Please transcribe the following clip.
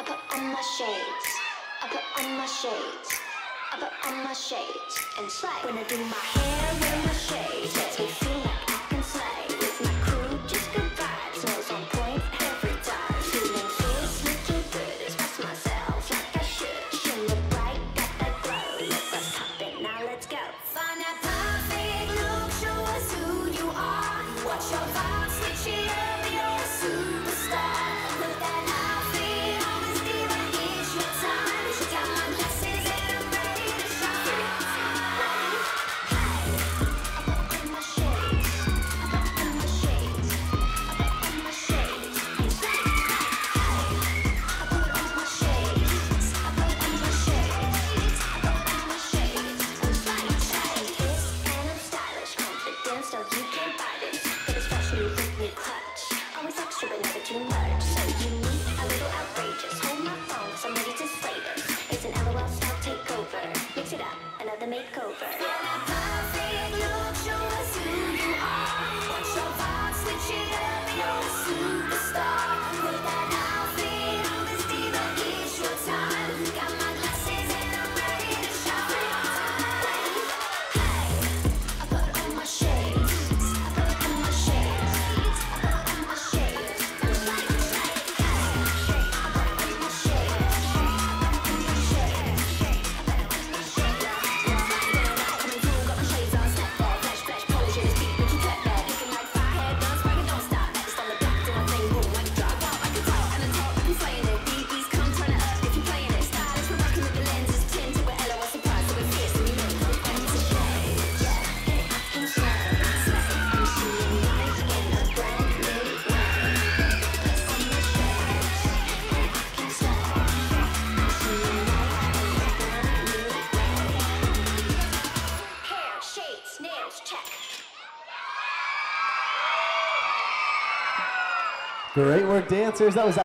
put on my shades. I put on my shades. I put on my shades and slay. When I do my hair, wear my shades. Makes me feel like I can slay. With my crew, just good vibes. Smells on point every time. Feeling fierce, looking good. Express myself like I should. Shimmer bright, got that glow. Let's pop it, now let's go. Find that perfect look, show us who you are. Watch your vibe, switch it up, you're a superstar. Put that outfit on, this diva, it's your time. Got my glasses and I'm ready to shine. Hey, I put on my shades. I put on my shades. I put on my shades. Hey, I put on my shades. I put on my shades. I put on my shades. I'm like, hey, and I'm stylish, confident, so you can't buy this. But it's fresh, new, with new clutch. Always extra, but never too much. So unique, a little outrageous. Hold my phone, 'cause I'm ready to slay this. It's an LOL style takeover. Mix it up, another makeover. Yeah, that perfect look, show us who you are. Watch your vibe, switch it up, you're a superstar. Put that outfit on, this diva, it's your time. Got my glasses and I'm ready to shine. Hey, I put on my shades. I put on my shades. I put on my shades. I'm like, hey, I put on my shades. Hair, shades, nails, check. Great work, dancers. That was